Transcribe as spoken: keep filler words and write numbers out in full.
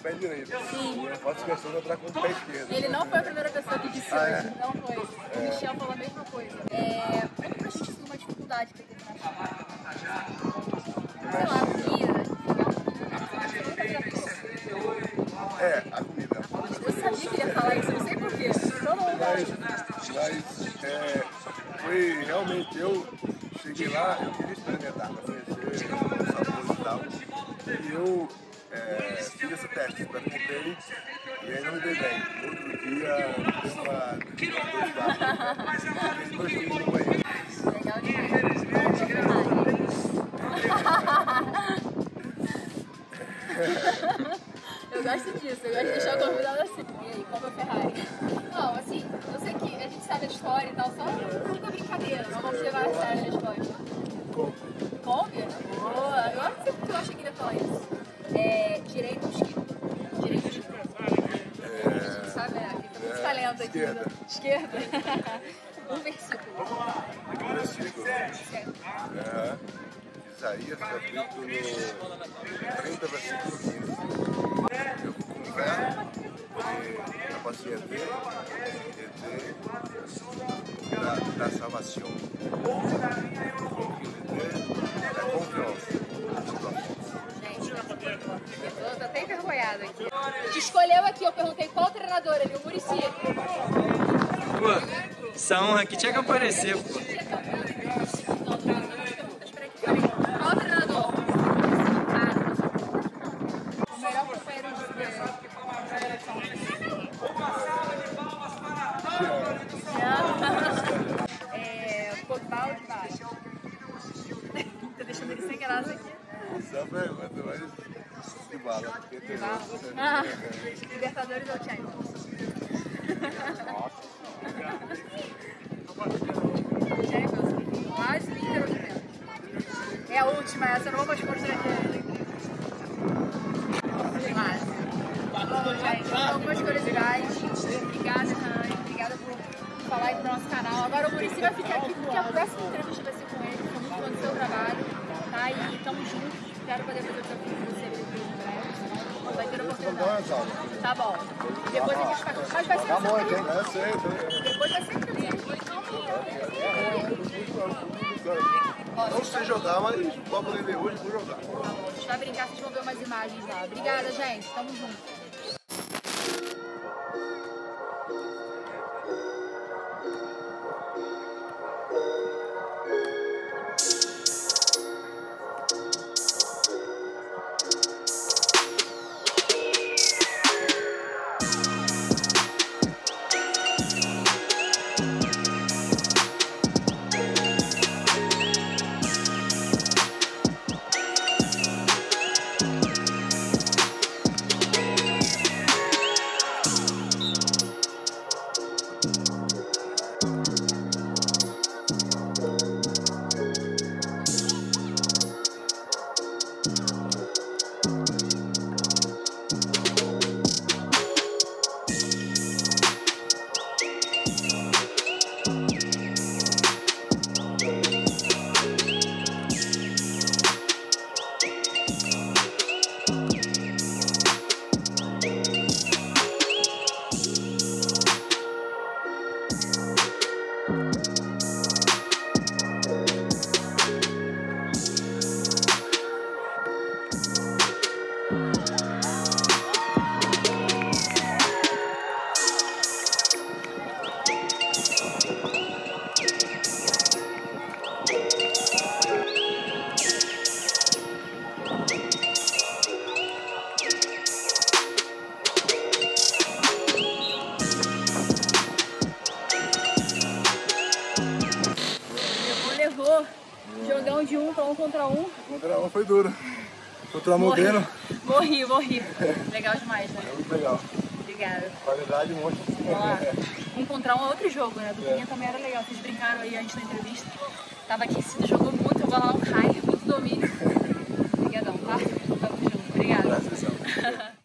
pé direito. Sim. E eu faço questão de entrar com o pé esquerdo. Ele não foi a primeira pessoa que disse Ah, hoje, é? não foi. O Michel falou a mesma coisa. É, conta pra gente assim, uma dificuldade que teve na China. Sei lá, comida, É, a comida. eu sabia que ele ia falar isso, eu não sei porquê. Todo mundo Mas, mas é, foi realmente, eu cheguei lá, eu queria experimentar, pra conhecer os sabores e tal. E eu é, fiz esse teste, experimentei e aí não me dei bem. Outro dia deu uma dois quatro. Fiz dois dias no banheiro. legal demais. Eu gosto disso, eu gosto de deixar o convidado assim. E aí, qual é o Ferrari? Não, assim, eu sei que a gente sabe a história e tal, só fica brincadeira, não vamos levar a sério a história. Kombi? Boa, agora que você acha que ele ia falar isso. É, direito ou esquerda? Direito ou esquerda? É, a gente sabe, né? Tem muito talento aqui. Esquerda. Esquerda? Um versículo. Um versículo. É, Isaías capítulo trinta, versículo quinze. Eu vou com fé, e capacidade de da, da salvação. Da confiança. Gente, eu tô até envergonhada aqui. Te escolheu aqui, eu perguntei qual treinador, ele é o Muricy. Pô, essa honra aqui tinha que aparecer, pô. Qual treinador? O melhor companheiro de É, Pogba ou de baixo? Tô deixando ele sem graça aqui. Essa é a pergunta, mas de bala. Porque tem outro, Ah, Libertadores ou Champions? Champions? Quase Inter ou Juventus? É a última, essa eu não vou mais constranger. Quase. Bom, gente, algumas curiosidades. Obrigada, Rani. Obrigada por falar aí pro nosso canal. Agora o Muricy vai ficar aqui porque a próxima entrevista vai ser com ele. Sou muito fã do seu trabalho, tá? E tamo juntos. Espero poder fazer o desafio com você em breve. Vai ter oportunidade. Tá bom. Depois a gente vai. Mas vai ser Tá bom, assim. gente. É certo. Depois vai ser entrevista. Não sei jogar, mas vou aprender hoje, vou jogar. A gente vai brincar, vocês vão ver umas imagens lá. Obrigada, gente. Tamo junto. Jogão de um para um contra um. Contra um foi duro. Contra o Modelo. Morri, morri. Legal demais, né? É muito legal. Obrigada. Qualidade, um monte. Vamos lá. Um contra um é outro jogo, né? A duplinha também era legal. Vocês brincaram aí antes da entrevista. Tava aquecido, jogou muito, o balão cai.